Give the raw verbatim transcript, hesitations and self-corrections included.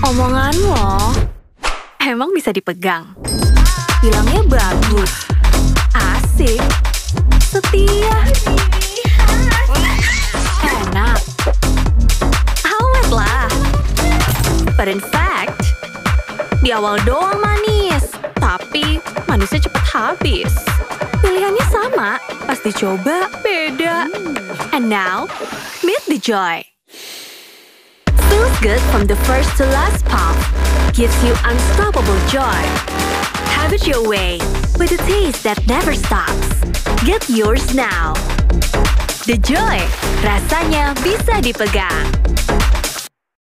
Omongan lo emang bisa dipegang. Bilangnya bagus, asik, setia, enak, awet lah. But in fact, di awal doang manis, tapi manisnya cepet habis. Pilihannya sama, pas dicoba beda. And now, meet the joy. Feels good from the first to last pop. Gives you unstoppable joy. Have it your way, with a taste that never stops. Get yours now. The Joy, rasanya bisa dipegang.